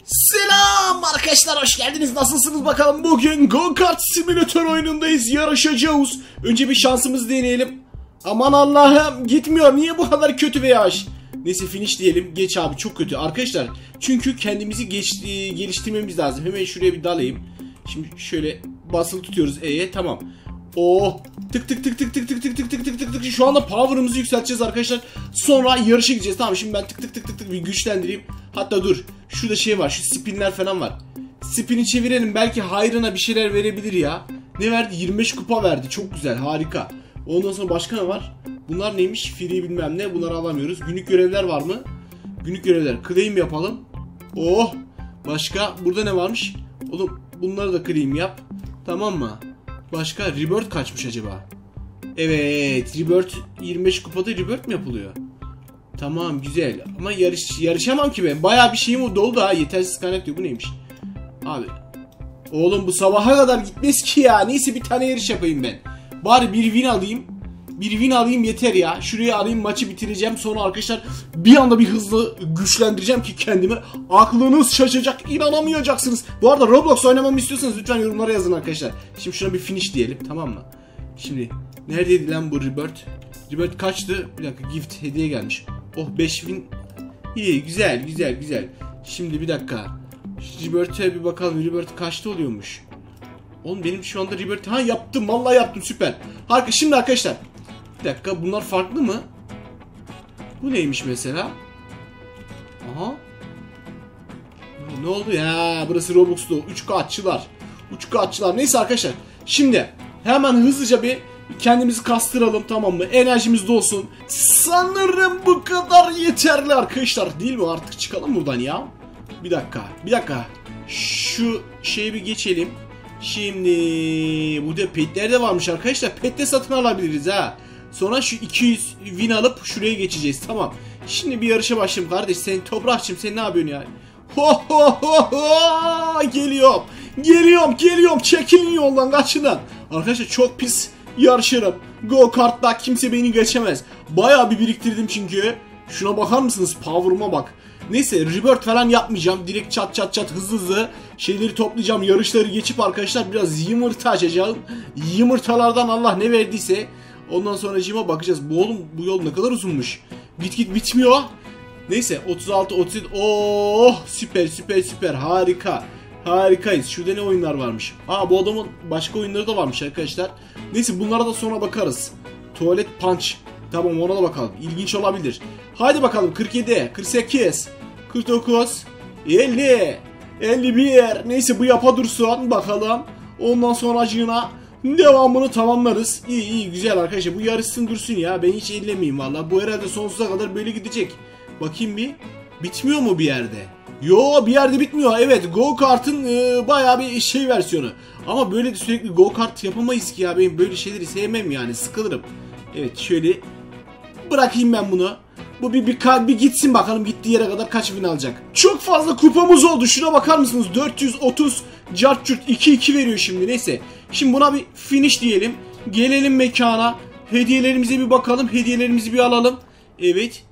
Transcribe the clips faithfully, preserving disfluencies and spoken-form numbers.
Selam arkadaşlar, hoş geldiniz. Nasılsınız bakalım? Bugün Go Kart Simulator oyunundayız. Yarışacağız. Önce bir şansımızı deneyelim. Aman Allah'ım, gitmiyor. Niye bu kadar kötü ve yavaş? Neyse, finish diyelim. Geç abi, çok kötü arkadaşlar. Çünkü kendimizi geç, e, geliştirmemiz lazım. Hemen şuraya bir dalayım. Şimdi şöyle basılı tutuyoruz E'ye, tamam. Oh, tık tık tık tık tık tık tık tık tık tık tık tık. Şu anda power'ımızı yükselteceğiz arkadaşlar. Sonra yarışa gideceğiz. Tamam, şimdi ben tık tık tık tık tık bir güçlendireyim. Hatta dur, şurada şey var, şu spinler falan var. Spin'i çevirelim, belki hayrına bir şeyler verebilir ya. Ne verdi? yirmi beş kupa verdi, çok güzel, harika. Ondan sonra başka ne var? Bunlar neymiş? Free bilmem ne, bunları alamıyoruz. Günlük görevler var mı? Günlük görevler, claim yapalım. Oh, başka burada ne varmış? Oğlum bunları da claim yap, tamam mı? Başka rebirth kaçmış acaba? Evet, rebirth yirmi beş kupada rebirth mi yapılıyor? Tamam, güzel. Ama yarış yarışamam ki ben. Bayağı bir şeyim doldu ha. Yetersiz kaynak diyor. Bu neymiş? Abi. Oğlum bu sabaha kadar gitmez ki ya. Neyse, bir tane yarış yapayım ben. Bari bir win alayım. Bir win alayım yeter ya. Şuraya alayım, maçı bitireceğim. Sonra arkadaşlar bir anda bir hızlı güçlendireceğim ki kendimi. Aklınız şaşacak. İnanamayacaksınız. Bu arada Roblox oynamamı istiyorsanız lütfen yorumlara yazın arkadaşlar. Şimdi şuna bir finish diyelim, tamam mı? Şimdi neredeydi lan bu rebirth? Rebirth kaçtı? Bir dakika, gift hediye gelmiş. Oh, beş win. İyi, güzel güzel güzel. Şimdi bir dakika. Rebirth'e bir bakalım. Rebirth kaçta oluyormuş? Oğlum benim şu anda rebirth... Ha, yaptım, vallahi yaptım, süper. Harika. Şimdi arkadaşlar bir dakika, bunlar farklı mı? Bu neymiş mesela? Aha. Ne oldu ya? Burası Roblox'ta üç K'çılar. üç K'çılar. Neyse arkadaşlar. Şimdi hemen hızlıca bir kendimizi kastıralım, tamam mı? Enerjimiz dolsun. Sanırım bu kadar yeterli arkadaşlar. Değil mi? Artık çıkalım buradan ya. Bir dakika. Bir dakika. Şu şeyi bir geçelim. Şimdi burada petler de varmış arkadaşlar. Pet de satın alabiliriz ha. Sonra şu iki yüz win alıp şuraya geçeceğiz, tamam. Şimdi bir yarışa başlayalım kardeş. Sen Toprakçım, sen ne yapıyorsun ya? Ho ho ho ho! Geliyorum. Geliyorum, geliyorum. Çekilin yoldan, kaçın. Arkadaşlar çok pis yarışırım. Go kart'ta kimse beni geçemez. Bayağı bir biriktirdim çünkü. Şuna bakar mısınız? Power'ıma bak. Neyse, rebirth falan yapmayacağım. Direkt çat çat çat hızlı hızlı şeyleri toplayacağım. Yarışları geçip arkadaşlar biraz yumurta açacağım. Yumurtalardan Allah ne verdiyse. Ondan sonra cima bakacağız. Bu oğlum, bu yol ne kadar uzunmuş. Git git bitmiyor. Neyse, otuz altı otuz yedi. Oh, süper süper süper, harika. Harikayız. Şurada ne oyunlar varmış? Aa, bu adamın başka oyunları da varmış arkadaşlar. Neyse, bunlara da sonra bakarız. Tuvalet punch. Tamam, ona da bakalım. İlginç olabilir. Haydi bakalım. kırk yedi, kırk sekiz, kırk dokuz, elli, elli bir. Neyse, bu yapa dursun bakalım. Ondan sonra acığına devamını tamamlarız. İyi iyi, güzel arkadaşlar. Bu yarışsın dursun ya. Ben hiç ellemeyeyim valla. Bu herhalde sonsuza kadar böyle gidecek. Bakayım bir. Bitmiyor mu bir yerde? Yo, bir yerde bitmiyor. Evet, Go Kart'ın e, bayağı bir şey versiyonu. Ama böyle de sürekli Go Kart yapamayız ki ya. Ben böyle şeyleri sevmem yani. Sıkılırım. Evet, şöyle bırakayım ben bunu. Bu bir, bir, bir gitsin bakalım, gittiği yere kadar kaç win alacak. Çok fazla kupamız oldu. Şuna bakar mısınız? dört yüz otuz cart curt iki iki veriyor şimdi. Neyse. Şimdi buna bir finish diyelim. Gelelim mekana. Hediyelerimize bir bakalım. Hediyelerimizi bir alalım. Evet.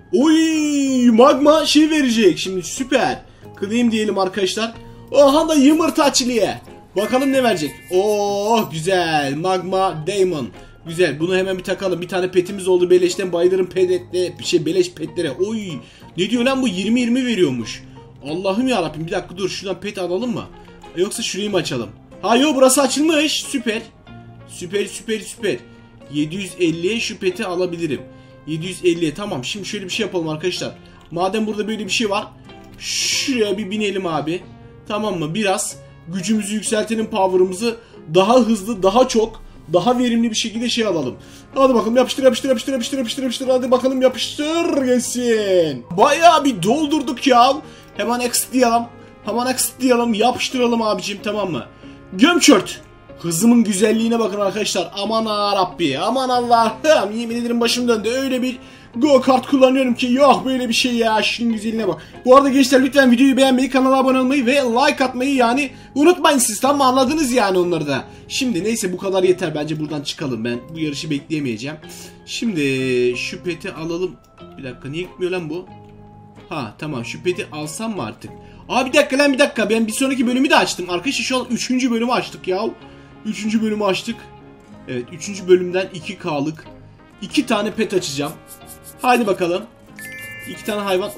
Oy, magma şey verecek. Şimdi süper. Claim diyelim arkadaşlar. Oha da yumurta açılıyor. Bakalım ne verecek. Oh, güzel. Magma Diamond. Güzel, bunu hemen bir takalım. Bir tane petimiz oldu beleşten. Bayılırım petle, bir şey beleş petlere. Oy, ne diyor lan bu? yirmi yirmi veriyormuş. Allah'ım yarabbim, bir dakika dur, şuradan pet alalım mı? Yoksa şurayı mı açalım? Ha yok, burası açılmış. Süper. Süper süper süper. yedi yüz elliye şu peti alabilirim. yedi yüz elliye tamam. Şimdi şöyle bir şey yapalım arkadaşlar. Madem burada böyle bir şey var, şuraya bir binelim abi. Tamam mı? Biraz gücümüzü yükseltelim, power'ımızı. Daha hızlı, daha çok, daha verimli bir şekilde şey alalım. Hadi bakalım, yapıştır yapıştır yapıştır yapıştır yapıştır yapıştır. Hadi bakalım, yapıştır gelsin. Bayağı bir doldurduk ya. Hemen exit diyelim. Hemen exit diyelim. Yapıştıralım abicim, tamam mı? Gömçört. Hızımın güzelliğine bakın arkadaşlar. Aman Rabbi, aman Allah'ım. Yemin ederim başım döndü. Öyle bir Go Kart kullanıyorum ki yok böyle bir şey ya. Şunun güzelliğine bak. Bu arada gençler, lütfen videoyu beğenmeyi, kanala abone olmayı ve like atmayı yani unutmayın siz. Tamam, anladınız yani onları da. Şimdi neyse, bu kadar yeter. Bence buradan çıkalım. Ben bu yarışı bekleyemeyeceğim. Şimdi şu peti alalım. Bir dakika, niye gitmiyor lan bu? Ha tamam, şu peti alsam mı artık? Aa bir dakika lan bir dakika. Ben bir sonraki bölümü de açtım. Arkadaşlar şu an üçüncü bölümü açtık ya. üçüncü bölümü açtık. Evet üçüncü bölümden iki K'lık iki tane pet açacağım. Haydi bakalım. iki tane hayvan.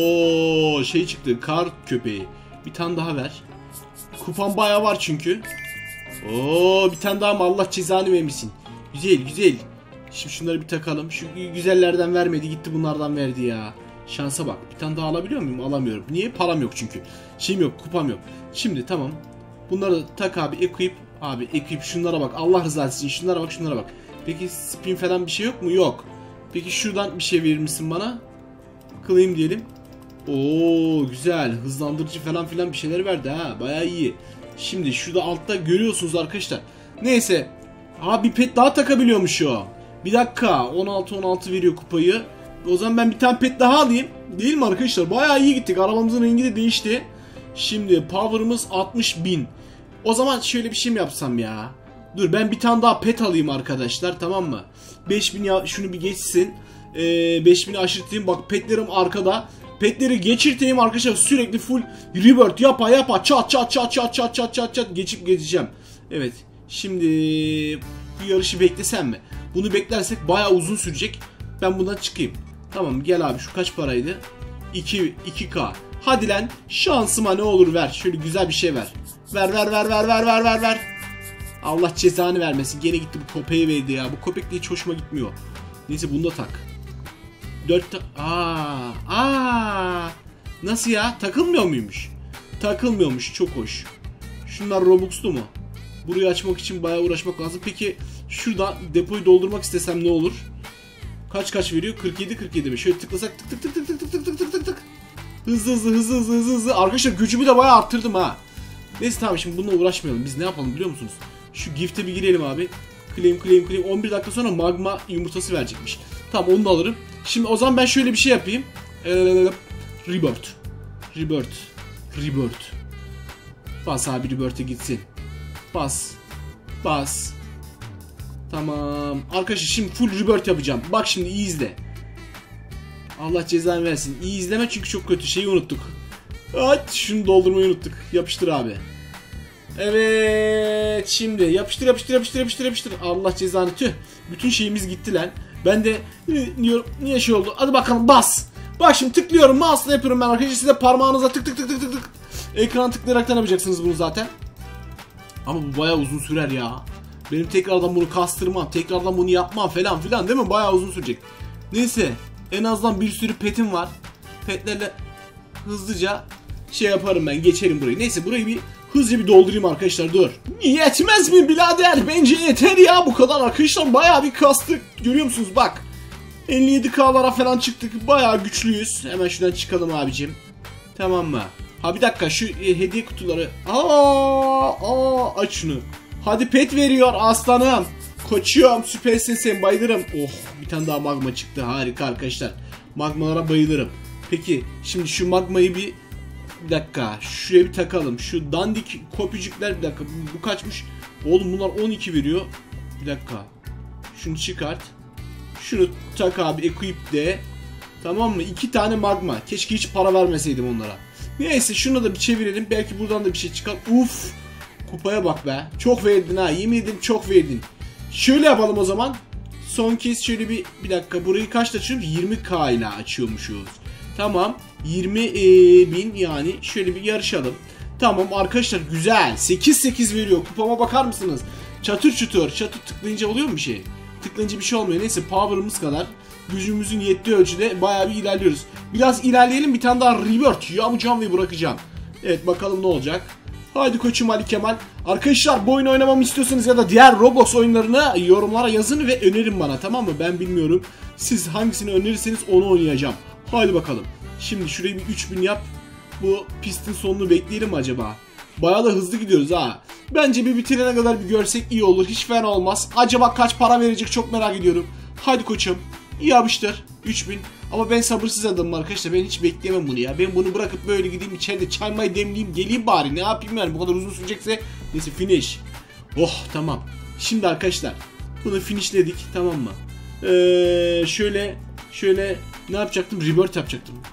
Oo şey çıktı. Kar köpeği. Bir tane daha ver. Kupam bayağı var çünkü. Oo bir tane daha mı? Allah cezanı vermesin. Güzel güzel. Şimdi şunları bir takalım. Şu güzellerden vermedi. Gitti bunlardan verdi ya. Şansa bak. Bir tane daha alabiliyor muyum? Alamıyorum. Niye? Param yok çünkü. Şeyim yok. Kupam yok. Şimdi tamam. Bunları da tak abi. Equip. Abi equip şunlara bak. Allah rızası için. Şunlara bak şunlara bak. Peki spin falan bir şey yok mu? Yok. Peki şuradan bir şey verir misin bana? Claim diyelim. Oo güzel. Hızlandırıcı falan filan bir şeyler verdi ha. Bayağı iyi. Şimdi şurada altta görüyorsunuz arkadaşlar. Neyse. Ha bir pet daha takabiliyormuş o. Bir dakika. on altı on altı veriyor kupayı. O zaman ben bir tane pet daha alayım. Değil mi arkadaşlar? Bayağı iyi gittik. Arabamızın rengi de değişti. Şimdi power'ımız altmış bin. O zaman şöyle bir şey mi yapsam ya? Dur ben bir tane daha pet alayım arkadaşlar. Tamam mı? beş bin ya şunu bir geçsin. Ee, beş bini aşırtayım. Bak petlerim arkada. Petleri geçirteyim arkadaşlar. Sürekli full rebirth yapa yapa. Çat çat çat çat çat çat çat çat. Geçip geçeceğim. Evet. Şimdi bu yarışı beklesem mi? Bunu beklersek bayağı uzun sürecek. Ben bundan çıkayım. Tamam gel abi şu kaç paraydı? iki K. Hadi lan şansıma ne olur ver. Şöyle güzel bir şey ver. Ver ver ver ver ver ver ver ver. Allah cezanı vermesin. Gene gitti bu köpeği verdi ya. Bu köpek de hiç hoşuma gitmiyor. Neyse bunu da tak. dört ta Aa, aa. Nasıl ya? Takılmıyor muymuş? Takılmıyormuş. Çok hoş. Şunlar Robux'lu mu? Burayı açmak için bayağı uğraşmak lazım. Peki şurada depoyu doldurmak istesem ne olur? Kaç kaç veriyor? kırk yedi kırk yedi mi? Şöyle tıklasak tık tık tık tık tık tık tık tık tık tık. Hızlı hızlı hızlı hızlı hızlı hızlı. Arkadaşlar gücümü de bayağı arttırdım ha. Neyse tamam şimdi bununla uğraşmayalım. Biz ne yapalım biliyor musunuz? Şu gift'e bir girelim abi. Claim claim claim. on bir dakika sonra magma yumurtası verecekmiş. Tamam onu da alırım. Şimdi o zaman ben şöyle bir şey yapayım. Ee, rebirth. Rebirth. Rebirth. Bas abi rebirth'e gitsin. Bas. Bas. Tamam. Arkadaşlar şimdi full rebirth yapacağım. Bak şimdi iyi izle. Allah cezanı versin. İyi izleme çünkü çok kötü. Şeyi unuttuk. At şunu doldurmayı unuttuk. Yapıştır abi. Evet. Şimdi yapıştır yapıştır yapıştır yapıştır yapıştır. Allah cezanı tüh. Bütün şeyimiz gitti lan. Ben de diyorum niye şey oldu? Hadi bakalım bas. Bak şimdi tıklıyorum. Mouse'la yapıyorum ben arkadaşlar. Siz de parmağınızla tık tık tık tık tık tık. Ekran tıklayaraktan yapacaksınız bunu zaten. Ama bu bayağı uzun sürer ya. Benim tekrardan bunu kastırmam, tekrardan bunu yapmam falan filan değil mi? Bayağı uzun sürecek. Neyse, en azından bir sürü petim var. Petlerle hızlıca şey yaparım ben, geçerim burayı. Neyse burayı bir hızlıca bir doldurayım arkadaşlar, dur. Yetmez mi birader? Bence yeter ya bu kadar arkadaşlar. Bayağı bir kastık. Görüyor musunuz? Bak. elli yedi K'lara falan çıktık. Bayağı güçlüyüz. Hemen şuradan çıkalım abicim. Tamam mı? Ha bir dakika şu e, hediye kutuları. Aa, aa aç şunu. Hadi pet veriyor aslanım. Koçuyorum, süpersin sen, bayılırım. Oh bir tane daha magma çıktı, harika arkadaşlar. Magmalara bayılırım. Peki şimdi şu magmayı bir bir dakika şuraya bir takalım. Şu dandik kopücükler bir dakika bu, bu kaçmış? Oğlum bunlar on iki veriyor. Bir dakika. Şunu çıkart. Şunu tak abi equip de. Tamam mı? İki tane magma. Keşke hiç para vermeseydim onlara. Neyse şunu da bir çevirelim. Belki buradan da bir şey çıkar. Uf. Kupaya bak be. Çok verdin ha. Yemin ederim çok verdin. Şöyle yapalım o zaman. Son kez şöyle bir bir dakika. Burayı kaçta açıyorum? yirmi K ile açıyormuşuz. Tamam. yirmi bin yani. Şöyle bir yarışalım. Tamam arkadaşlar güzel. sekiz sekiz veriyor. Kupama bakar mısınız? Çatır çutur. Çatır tıklayınca oluyor mu bir şey? Tıklayınca bir şey olmuyor. Neyse power'ımız kadar. Gücümüzün yettiği ölçüde bayağı bir ilerliyoruz. Biraz ilerleyelim. Bir tane daha rebirth yapacağım ve bırakacağım. Evet bakalım ne olacak. Haydi koçum Ali Kemal. Arkadaşlar bu oyunu oynamamı istiyorsanız ya da diğer Roblox oyunlarını yorumlara yazın ve önerin bana, tamam mı? Ben bilmiyorum. Siz hangisini önerirseniz onu oynayacağım. Haydi bakalım. Şimdi şurayı bir üç bin yap. Bu pistin sonunu bekleyelim acaba? Bayağı da hızlı gidiyoruz ha. Bence bir bitirene kadar bir görsek iyi olur. Hiç fena olmaz. Acaba kaç para verecek çok merak ediyorum. Haydi koçum. İyi yapıştır. üç bin. Ama ben sabırsız adamım arkadaşlar. Ben hiç bekleyemem bunu ya. Ben bunu bırakıp böyle gideyim içeride çay may demleyeyim geleyim bari. Ne yapayım yani, bu kadar uzun sürecekse. Neyse finish. Oh tamam. Şimdi arkadaşlar bunu finishledik, tamam mı? Ee, şöyle şöyle ne yapacaktım? Rebirth yapacaktım.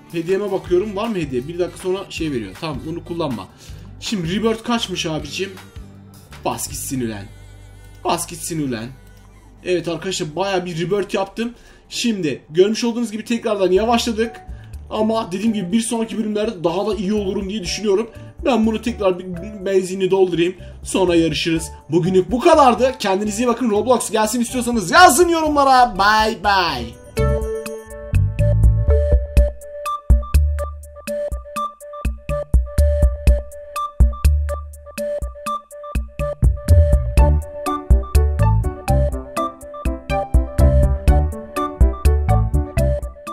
Hediyeme bakıyorum. Var mı hediye? Bir dakika sonra şey veriyor. Tamam, bunu kullanma. Şimdi Rebirth kaçmış abicim? Bas gitsin ulan. Bas gitsin ulan. Evet arkadaşlar, baya bir Rebirth yaptım. Şimdi görmüş olduğunuz gibi tekrardan yavaşladık. Ama dediğim gibi bir sonraki bölümlerde daha da iyi olurum diye düşünüyorum. Ben bunu tekrar bir benzinini doldurayım. Sonra yarışırız. Bugünlük bu kadardı. Kendinize iyi bakın. Roblox gelsin istiyorsanız yazın yorumlara. Bye bye.